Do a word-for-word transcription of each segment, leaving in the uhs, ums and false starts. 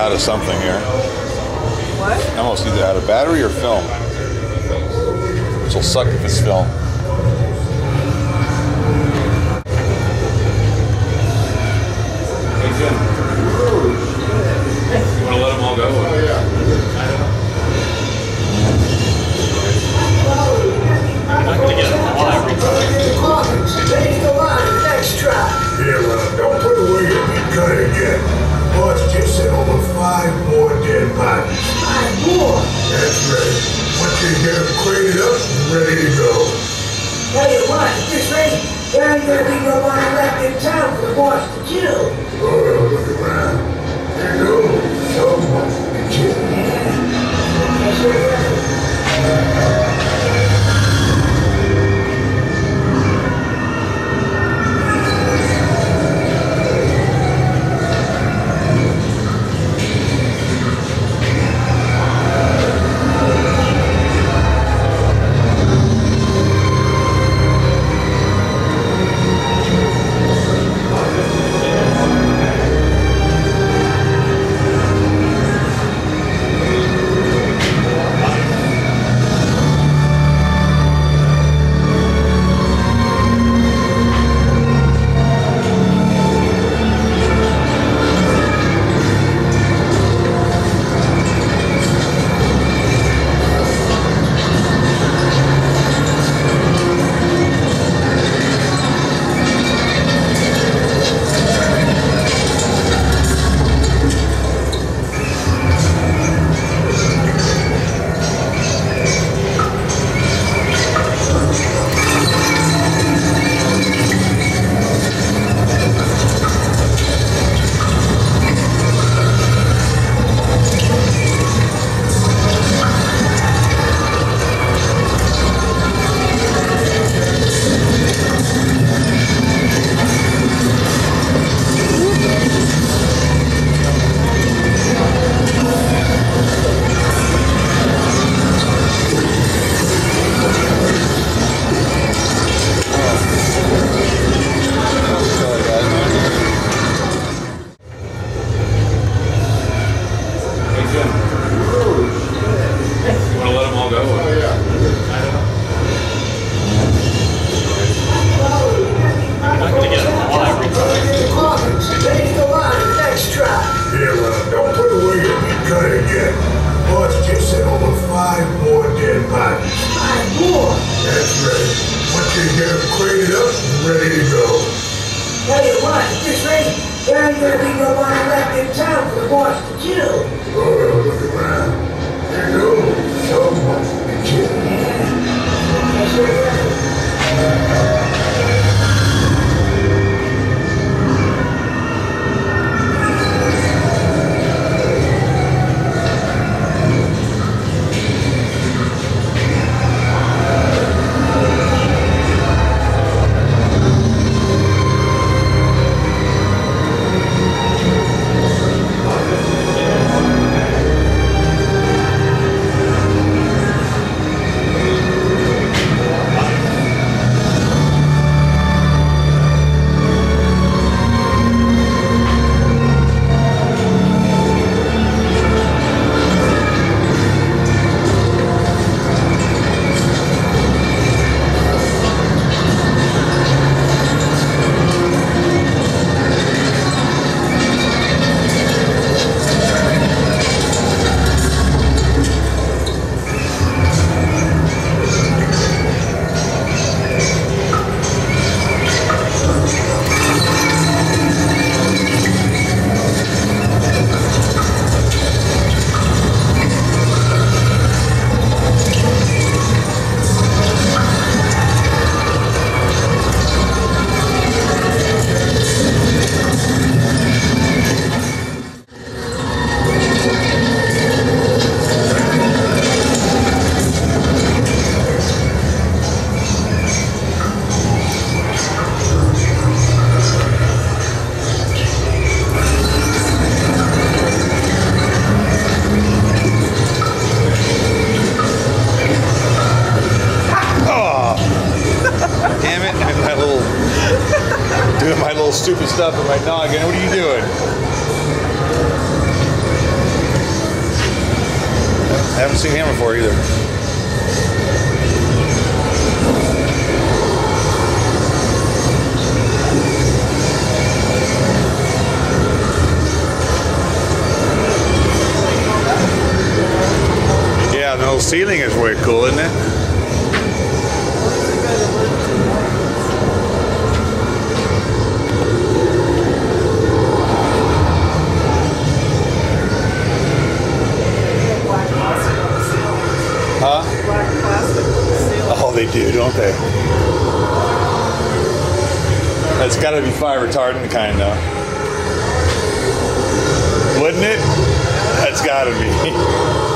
out of something here. What? Almost either out of battery or film. Which will suck if it's film. Hey Jim. You want to let them all go? Oh yeah. I don't know. I'm not going to get them all every time. Ready to go on next try. Yeah, well, don't put away your meat cutter yet. Boss just sent over five more dead bodies. Five more? That's right. Once they get them crated up and ready to go. Tell you what, at this rate, there ain't gonna be no one left in town for the boss to kill. Oh, look around. There goes someone to kill. Yeah. That's right. stupid stuff in my noggin. What are you doing? I've seen him before either. Yeah, the whole ceiling is way cool, isn't it? Huh? Black plastic on the ceiling. Oh, they do, don't they? That's got to be fire retardant kind, though. Wouldn't it? That's got to be.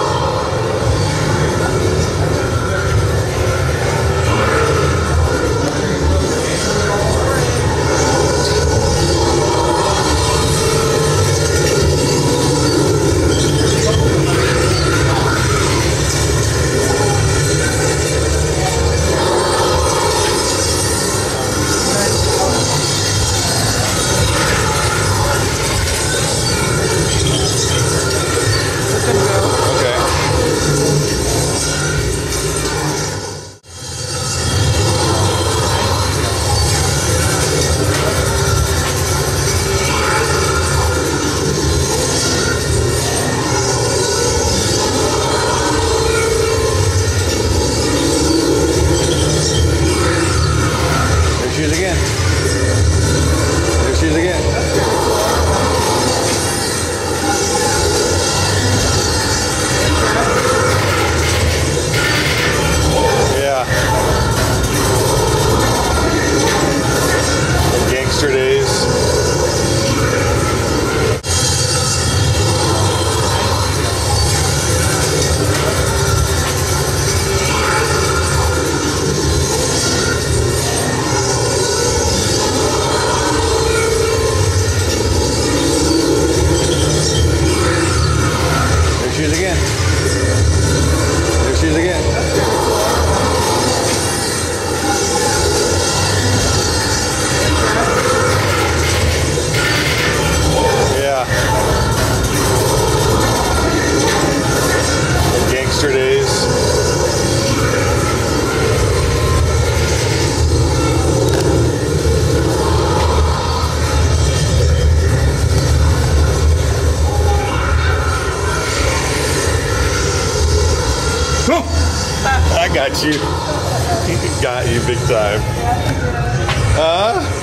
I got you. Got you big time. Huh?